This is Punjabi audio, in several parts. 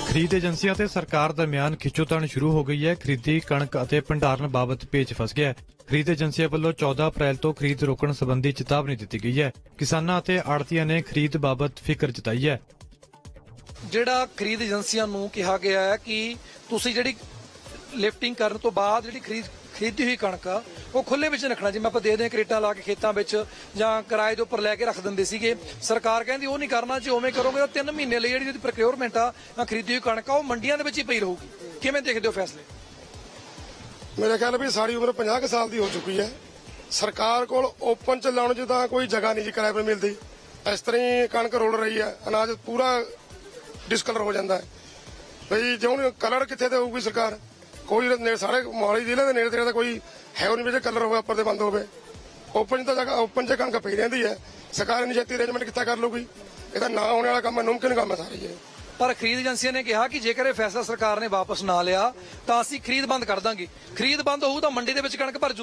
खरीद एजेंसियां ते सरकार दरमियान खिच्चोताण शुरू हो गई है। खरीदी कणक ਅਤੇ ਭੰਡਾਰਨ ਬਾਬਤ पेच फस गया है। खरीद एजेंसियां ਵੱਲੋਂ 14 अप्रैल ਤੋਂ ਖਰੀਦ ਰੋਕਣ ਸੰਬੰਧੀ ਚੇਤਾਵਨੀ ਦਿੱਤੀ ਗਈ ਹੈ। ਕਿਸਾਨਾਂ ਅਤੇ ਆੜ੍ਹਤੀਆਂ ਨੇ ਖਰੀਦ ਬਾਬਤ ਫਿਕਰ ਜਤਾਈ ਹੈ। ਜਿਹੜਾ ਖਰੀਦ ਏਜੰਸੀਆਂ ਨੂੰ ਕਿਹਾ ਗਿਆ ਹੈ ਕਿ ਤੁਸੀਂ ਜਿਹੜੀ ਲਿਫਟਿੰਗ ਕਰਨ ਤੋਂ ਬਾਅਦ ਜਿਹੜੀ ਖਰੀਦੀ ਹੋਈ ਕਣਕ ਆ ਉਹ ਖੁੱਲੇ ਵਿੱਚ ਰੱਖਣਾ, ਜਿਵੇਂ ਆਪਾਂ ਦੇ ਕ੍ਰੇਟਾਂ ਲਾ ਕੇ ਖੇਤਾਂ ਵਿੱਚ ਜਾਂ ਕਿਰਾਏ ਦੇ ਉੱਪਰ ਲੈ ਕੇ ਰੱਖ ਦਿੰਦੇ ਸੀਗੇ। ਸਰਕਾਰ ਕਹਿੰਦੀ ਉਹ ਨਹੀਂ ਕਰਨਾ, ਜੇ ਉਵੇਂ ਕਰੋਗੇ ਤਾਂ 3 ਮਹੀਨੇ ਲਈ ਜਿਹੜੀ ਪ੍ਰੋਕਿਉਰਮੈਂਟ ਆ ਖਰੀਦੀ ਹੋਈ ਕਣਕ ਆ ਉਹ ਮੰਡੀਆਂ ਦੇ ਵਿੱਚ ਹੀ ਪਈ ਰਹੂਗੀ। ਕਿਵੇਂ ਦੇਖਦੇ ਹੋ ਫੈਸਲੇ? मेरे ख्याल भी सारी उम्र 50 साल की हो चुकी है। सरकार को ओपन च लाने च कोई जगह नहीं जी किराए पर मिलती। इस तरह ही कणक रुल रही है, अनाज पूरा डिसकलर हो जाता है। भाई जो कलर कितने देगी सरकार? कोई सारे मोहाली जिले के नेड़े तेड़े कोई है नहीं भी कलर हो उपर बंद हो। ओपन तो जगह ओपन च कणक पई रही है। सरकार इन्नी छेती अरेंजमेंट कितना कर लूगी? ये ना होने वाला काम है, मुमकिन काम है सारी ये। ਪਰ ਖਰੀਦ ਏਜੰਸੀਆਂ ਨੇ ਕਿਹਾ ਕਿ ਜੇਕਰ ਇਹ ਫੈਸਲਾ ਸਰਕਾਰ ਨੇ ਵਾਪਸ ਨਾ ਲਿਆ ਤਾਂ ਅਸੀਂ ਖਰੀਦ ਬੰਦ ਕਰ ਦਾਂਗੇ। ਖਰੀਦ ਬੰਦ ਹੋਊ ਤਾਂ ਮੰਡੀ ਦੇ ਵਿੱਚ ਕਣਕ ਭਰ ਜੂ।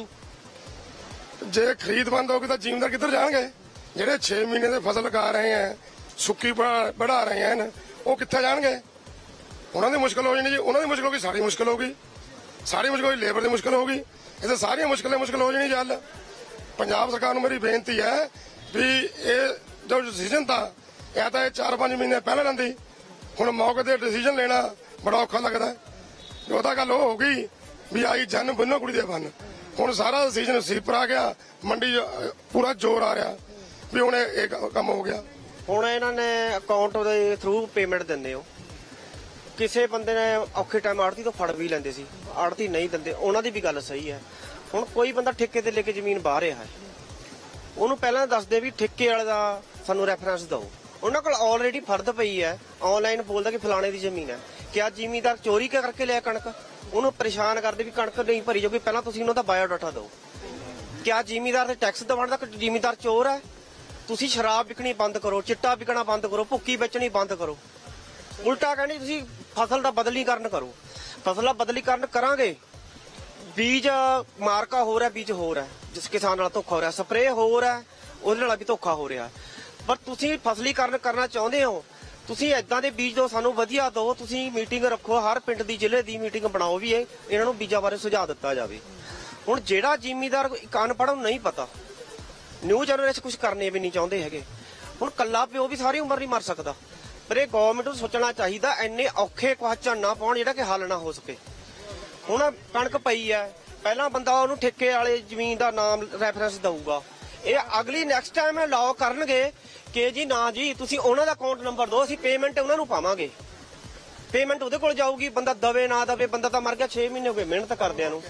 ਜੇ ਖਰੀਦ ਬੰਦ ਹੋਗੀ ਤਾਂ ਜ਼ਿਮੀਂਦਾਰ ਕਿੱਧਰ ਜਾਣਗੇ? ਜਿਹੜੇ 6 ਮਹੀਨੇ ਦੇ ਫਸਲ ਲਗਾ ਰਹੇ ਹੈ, ਸੁੱਕੀ ਬੜਾ ਰਹੇ ਹਨ, ਉਹ ਕਿੱਥੇ ਜਾਣਗੇ? ਉਹਨਾਂ ਦੀ ਮੁਸ਼ਕਲ ਹੋ ਜਾਣੀ ਜੀ। ਉਹਨਾਂ ਦੀ ਮੁਸ਼ਕਲ ਹੋਗੀ, ਸਾਰੀ ਮੁਸ਼ਕਲ ਹੋਗੀ। ਸਾਰੀ ਮੁਸ਼ਕਲ ਹੋਈ, ਲੇਬਰ ਦੀ ਮੁਸ਼ਕਲ ਹੋਗੀ। ਇਹ ਤਾਂ ਸਾਰੀਆਂ ਮੁਸ਼ਕਲ ਹੋ ਜਾਣੀ ਜੱਲ। ਪੰਜਾਬ ਸਰਕਾਰ ਨੂੰ ਮੇਰੀ ਬੇਨਤੀ ਹੈ ਵੀ ਇਹ ਜੋ ਡਿਸੀਜਨ ਤਾਂ ਇਹ ਤਾਂ 4-5 ਮਹੀਨੇ ਪਹਿਲਾਂ ਲੈਂਦੀ, ਹੁਣ ਮੌਕੇ ਤੇ ਡਿਸੀਜਨ ਲੈਣਾ ਬੜਾ ਔਖਾ ਲੱਗਦਾ। ਉਹ ਤਾਂ ਗੱਲ ਉਹ ਹੋ ਗਈ ਵੀ ਆਈ ਜਨ ਬੰਨੋ ਕੁੜੀ ਦੇ ਬੰਨ। ਹੁਣ ਸਾਰਾ ਡਿਸੀਜਨ ਸੀਪਰ ਆ ਗਿਆ, ਮੰਡੀ ਪੂਰਾ ਜ਼ੋਰ ਆ ਰਿਹਾ ਵੀ ਹੁਣ ਇਹ ਕੰਮ ਹੋ ਗਿਆ। ਹੁਣ ਇਹਨਾਂ ਨੇ ਅਕਾਊਂਟ ਦੇ ਥਰੂ ਪੇਮੈਂਟ ਦਿੰਦੇ ਹੋ। ਕਿਸੇ ਬੰਦੇ ਨੇ ਔਖੇ ਟਾਈਮ ਆੜਤੀ ਤੋਂ ਫੜ ਵੀ ਲੈਂਦੇ ਸੀ, ਆੜਤੀ ਨਹੀਂ ਦਿੰਦੇ, ਉਹਨਾਂ ਦੀ ਵੀ ਗੱਲ ਸਹੀ ਹੈ। ਹੁਣ ਕੋਈ ਬੰਦਾ ਠੇਕੇ ਤੇ ਲੈ ਕੇ ਜ਼ਮੀਨ ਬਾਹਰ ਰਿਹਾ ਹੈ, ਉਹਨੂੰ ਪਹਿਲਾਂ ਦੱਸਦੇ ਵੀ ਠੇਕੇ ਵਾਲੇ ਦਾ ਸਾਨੂੰ ਰੈਫਰੈਂਸ ਦਿਓ। ਉਹਨਾਂ ਕੋਲ ਆਲਰੇਡੀ ਫਰਦ ਪਈ ਹੈ, ਆਨਲਾਈਨ ਬੋਲਦਾ ਕਿ ਫਲਾਣੇ ਦੀ ਜ਼ਮੀਨ ਹੈ। ਕਿਆ ਜ਼ਿਮੀਂਦਾਰ ਚੋਰੀ ਕਰਕੇ ਲਿਆ ਕਣਕ? ਉਹਨੂੰ ਪਰੇਸ਼ਾਨ ਕਰਦੇ ਵੀ ਕਣਕ ਨਹੀਂ ਭਰੀ ਜਾਊਗੀ, ਪਹਿਲਾਂ ਤੁਸੀਂ ਉਹਨਾਂ ਦਾ ਬਾਇਓਡਾਟਾ ਦਿਓ। ਕਿਆ ਜ਼ਿਮੀਂਦਾਰ ਤੇ ਟੈਕਸ ਦਵਾਉਣ ਦਾ ਜ਼ਿਮੀਂਦਾਰ ਚੋਰ ਹੈ? ਤੁਸੀਂ ਸ਼ਰਾਬ ਵਿਕਣੀ ਬੰਦ ਕਰੋ, ਚਿੱਟਾ ਵਿਕਣਾ ਬੰਦ ਕਰੋ, ਭੁੱਕੀ ਵੇਚਣੀ ਬੰਦ ਕਰੋ। ਉਲਟਾ ਕਹਿੰਦੇ ਤੁਸੀਂ ਫਸਲ ਦਾ ਬਦਲੀਕਰਨ ਕਰੋ। ਫਸਲ ਦਾ ਬਦਲੀਕਰਨ ਕਰਾਂਗੇ, ਬੀਜ ਮਾਰਕਾ ਹੋ ਰਿਹਾ, ਬੀਜ ਹੋਰ ਹੈ, ਜਿਸ ਕਿਸਾਨ ਨਾਲ ਧੋਖਾ ਹੋ ਰਿਹਾ, ਸਪਰੇਅ ਹੋਰ ਹੈ, ਉਹਦੇ ਨਾਲ ਵੀ ਧੋਖਾ ਹੋ ਰਿਹਾ। ਪਰ ਤੁਸੀਂ ਫਸਲੀਕਰਨ ਕਰਨਾ ਚਾਹੁੰਦੇ ਹੋ, ਤੁਸੀਂ ਇਦਾਂ ਦੇ ਬੀਜ ਦਿਓ, ਸਾਨੂੰ ਵਧੀਆ ਦਿਓ। ਤੁਸੀਂ ਮੀਟਿੰਗ ਰੱਖੋ, ਹਰ ਪਿੰਡ ਦੀ ਜ਼ਿਲ੍ਹੇ ਦੀ ਮੀਟਿੰਗ ਬਣਾਓ ਵੀ ਇਹਨਾਂ ਨੂੰ ਬੀਜਾਂ ਬਾਰੇ ਸੁਝਾਅ ਦਿੱਤਾ ਜਾਵੇ। ਹੁਣ ਜਿਹੜਾ ਜ਼ਿਮੀਂਦਾਰ ਅਨਪੜ੍ਹ ਨੂੰ ਨਹੀਂ ਪਤਾ, ਨਿਊ ਜਨਰੇਸ਼ਨ ਕੁਝ ਕਰਨੇ ਵੀ ਨਹੀਂ ਚਾਹੁੰਦੇ ਹੈਗੇ। ਹੁਣ ਕੱਲਾ ਪਿਓ ਵੀ ਸਾਰੀ ਉਮਰ ਨਹੀਂ ਮਰ ਸਕਦਾ। ਪਰ ਇਹ ਗਵਰਨਮੈਂਟ ਨੂੰ ਸੋਚਣਾ ਚਾਹੀਦਾ, ਇੰਨੇ ਔਖੇ ਕੁਐਸਚਨ ਨਾ ਪਾਉਣ ਜਿਹੜਾ ਕਿ ਹੱਲ ਨਾ ਹੋ ਸਕੇ। ਹੁਣ ਕਣਕ ਪਈ ਹੈ, ਪਹਿਲਾਂ ਬੰਦਾ ਉਹਨੂੰ ਠੇਕੇ ਵਾਲੇ ਜ਼ਮੀਨ ਦਾ ਨਾਮ ਰੈਫਰੈਂਸ ਦਊਗਾ। ਇਹ ਅਗਲੀ ਨੈਕਸਟ ਟਾਈਮ ਲਾਅ ਕਰਨਗੇ ਕਿ ਜੀ ਨਾ ਜੀ ਤੁਸੀਂ ਉਹਨਾਂ ਦਾ ਅਕਾਊਂਟ ਨੰਬਰ ਦਿਓ, ਅਸੀਂ ਪੇਮੈਂਟ ਉਹਨਾਂ ਨੂੰ ਪਾਵਾਂਗੇ। ਪੇਮੈਂਟ ਉਹਦੇ ਕੋਲ ਜਾਊਗੀ, ਬੰਦਾ ਦਵੇ ਨਾ ਦਵੇ, ਬੰਦਾ ਤਾਂ ਮਰ ਗਿਆ। 6 ਮਹੀਨੇ ਹੋ ਗਏ ਮਿਹਨਤ ਕਰਦਿਆਂ ਨੂੰ।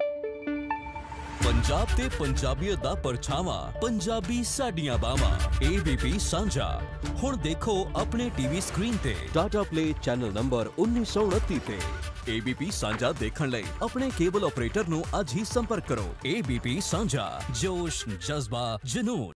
पंजाब ते पंजाबियत दा परछावां, पंजाबी साडियां बावां। ABP साझा हुण देखो अपने टीवी स्क्रीन ते टाटा प्ले चैनल नंबर 1929 ते। ABP साझा देखण लई अपने केबल ऑपरेटर नूं अज ही संपर्क करो। ABP साझा, जोश, जज्बा, जुनून।